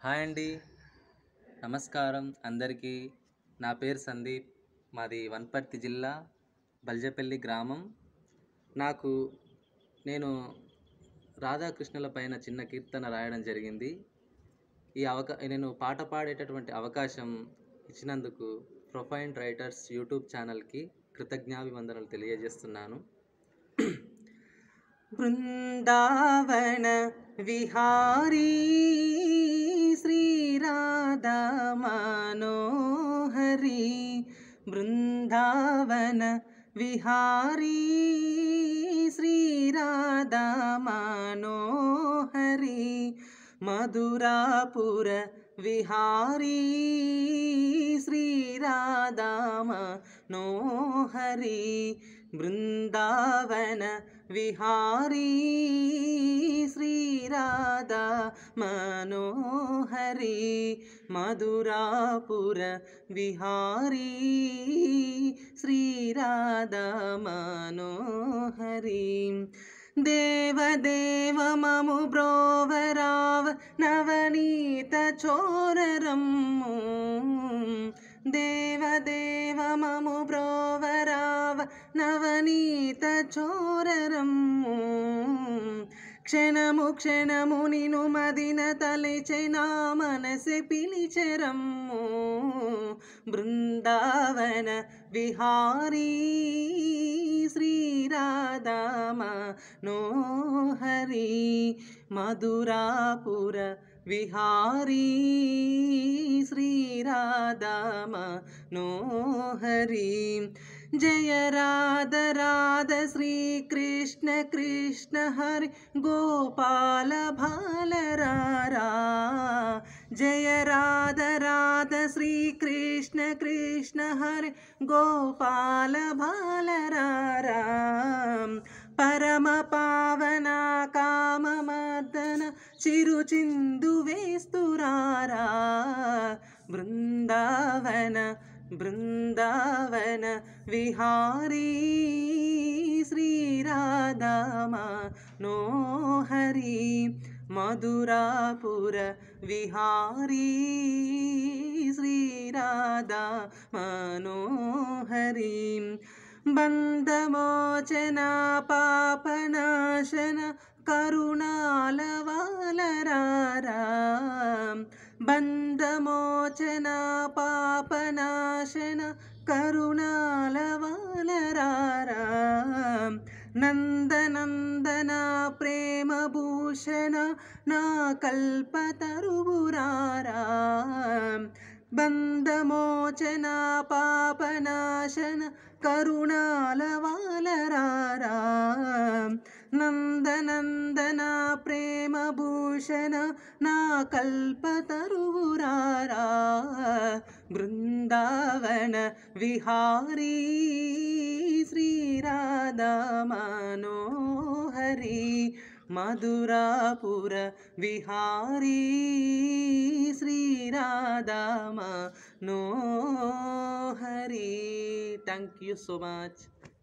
Hi అండి. నమస్కారం అందరికీ. నా పేరు సందీప్. మాది వనపర్తి జిల్లా బల్జపల్లి గ్రామం. నాకు నేను రాధాకృష్ణుల పైన చిన్న కీర్తన రాయడం జరిగింది. నేను పాట పాడేటటువంటి అవకాశం ఇచ్చినందుకు ప్రొఫైన్ రైటర్స్ యూట్యూబ్ ఛానల్కి కృతజ్ఞాభివందనలు తెలియజేస్తున్నాను. బృందావన విహారీ శ్రీ రాధా మనోహరి, బృందావన విహారీ శ్రీ రాధా మనోహరి, మధురాపుర విహారీ శ్రీ రాధా మనోహరి, బృందావన విహారీ శ్రీ రాధా మనోహరి, మధురాపుర విహారీ శ్రీ రాధా మనోహరి. దేవదేవ మము బ్రోవరావ నవనీత చోరరమ్ము, దేవదేవ మము బ్రోవరావ నవనీత చోరరమ్ము, క్షణము క్షణము నిను మదిన తలచె నా మనసె పిలిచెరమ్ము, బృందావన విహారీ శ్రీ రాధా మనోహరి, మధురాపుర విహారీ శ్రీ రాధా మనోహరి. జయ రాధ రాధ శ్రీ కృష్ణ కృష్ణ హరి గోపాల బాల రారా, జయ రాధ రాధ శ్రీ కృష్ణ కృష్ణ హరి గోపాల బాల రారా, పరమ పావన కామ మర్దన చిరుచిందు వేస్తురారా, బృందావన బృందావన విహారీ శ్రీ రాధా మనోహరి, మధురాపుర విహారీ శ్రీ రాధా మనోహరి, బంధమోచన పాపనాశన కరుణాల వాలరారా, బంధమోచన పాపనాశన కరుణాల వాలరారా, నందనందన ప్రేమ భూషణ నా కల్పతరువురారా, బంధమోచన పాపనాశన కరుణాల వాలరారా, నందనందన ప్రేమ భూషణ నా కల్పతరువురారా, బృందావన విహారీ శ్రీ రాధా మనోహరి, మధురాపుర విహారీ శ్రీ రాధా మనోహరి. Thank you so much.